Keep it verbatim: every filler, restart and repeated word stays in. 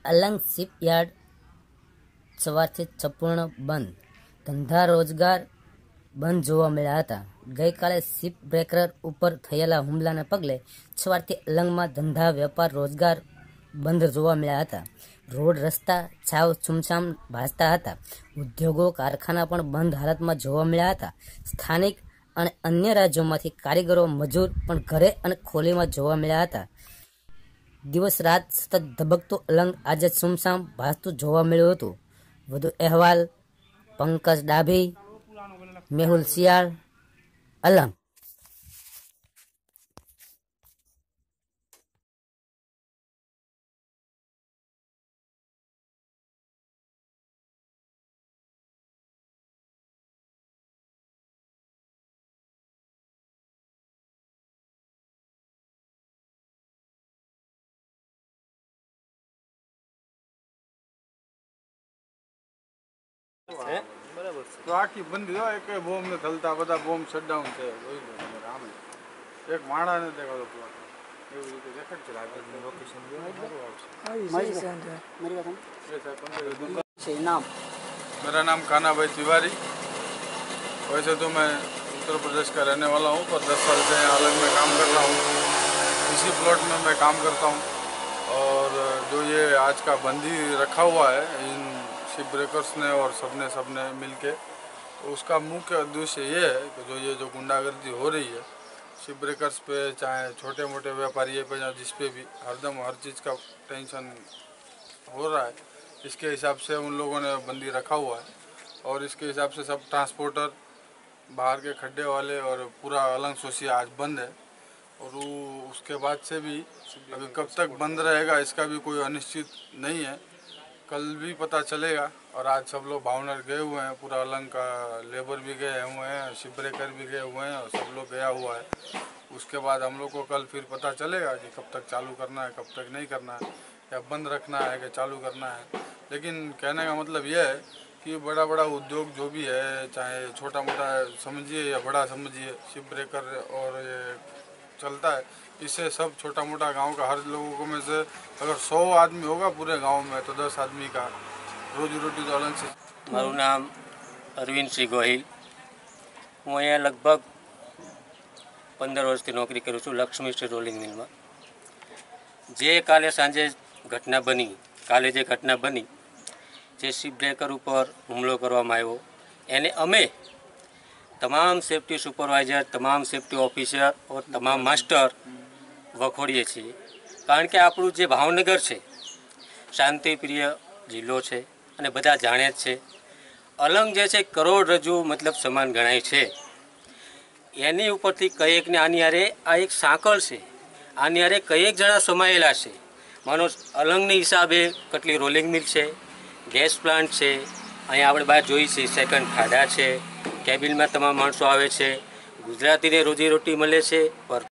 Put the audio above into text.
Alang shipyard સવારથી સંપૂર્ણ બંધ, ધંધા રોજગાર બંધ જોવા મળ્યા હતા. ગઈકાલે શિપ બ્રેકર ઉપર થયેલા હુમલાને પગલે સવારથી અલંગમાં ધંધા વેપાર રોજગાર બંધ જોવા મળ્યા હતા. રોડ રસ્તા સાવ સુમસામ ભાસતા હતા. ઉદ્યોગો કારખાના પણ બંધ હાલતમાં જોવા મળ્યા હતા. સ્થાનિક અને અન્ય રાજ્યોમાંથી કારીગરો મજૂર પણ ઘરે અને ખોલીમાં જોવા મળ્યા હતા. દિવસ રાત સતત ધબકતું અલંગ આજે સુમસામ ભાસતું જોવા મળ્યું હતું. વધુ અહેવાલ પંકજ ડાભી, મેહુલ શિયાળ, અલંગ. બરાબર છે. તો આખી બંધ હોય કે બોમ્બ ને થલતા બધા બોમ્બ શટડાઉન છે. આમ એક માણા ને દેખાતો પ્લોટ એવી રીતે દેખાડ છે. લાગે લોકેશન नाम मेरा नाम कान्हा भाई तिवारी। वैसे तो मैं उत्तर प्रदेश का रहने वाला हूँ, पर दस साल से यहाँ अलग में काम कर रहा हूँ। इसी प्लॉट में मैं काम करता हूँ। और जो ये आज का बंदी रखा हुआ है इन शिप ब्रेकर्स ने और सबने सबने मिल के, उसका मुख्य उद्देश्य ये है कि जो ये जो गुंडागर्दी हो रही है शिप ब्रेकर्स पे, चाहे छोटे मोटे व्यापारी पे, या जिस पे भी हरदम हर चीज़ का टेंशन हो रहा है, इसके हिसाब से उन लोगों ने बंदी रखा हुआ है। और इसके हिसाब से सब ट्रांसपोर्टर, बाहर के खड्डे वाले और पूरा अलंग सोसिया आज बंद है। और वो उसके बाद से भी अभी कब तक बंद रहेगा इसका भी कोई अनिश्चित नहीं है। कल भी पता चलेगा। और आज सब लोग भावनगर गए हुए हैं, पूरा अलंग का लेबर भी गए हुए हैं, शिप ब्रेकर भी गए हुए हैं, और सब लोग गया हुआ है। उसके बाद हम लोग को कल फिर पता चलेगा कि कब तक चालू करना है, कब तक नहीं करना है, या बंद रखना है कि चालू करना है। लेकिन कहने का मतलब यह है कि बड़ा बड़ा उद्योग जो भी है, चाहे छोटा मोटा समझिए या बड़ा समझिए, शिप ब्रेकर और ये चलता है, इससे सब छोटा मोटा गांव का हर लोगों को में से अगर सौ आदमी होगा पूरे गांव में, तो दस आदमी का रोजी रोटी तो अलग से। મારું નામ અરવિંદ સિંહ ગોહિલ. હું અહીંયા લગભગ પંદર વર્ષથી નોકરી કરું છું લક્ષ્મી સ્ટીલ રોલિંગ મિલમાં. જે કાલે સાંજે ઘટના બની, કાલે જે ઘટના બની, જે શિપ બ્રેકર ઉપર હુમલો કરવામાં આવ્યો, એને અમે તમામ સેફ્ટી સુપરવાઇઝર, તમામ સેફ્ટી ઓફિસર और તમામ માસ્ટર વખોડીએ છીએ. કારણ કે આપણું જે ભાવનગર છે શાંતિપ્રિય જિલ્લો છે અને બધા જાણે જ છે. અલંગ જે છે કરોડરજ્જુ મતલબ સમાન ગણાય છે. એની ઉપરથી કયેક ને આની હારે આ એક સાંકળ છે, આની હારે કયેક જણા સમાયેલા છે. માનો અલંગની હિસાબે કેટલી રોલિંગ મિલ છે, ગેસ પ્લાન્ટ છે, અહીંયા આપણે બહાર જોઈ છે સેકન્ડ ખાડા છે, કેબિનમાં તમામ માણસો આવે છે, ગુજરાતીને રોજીરોટી મળે છે. પર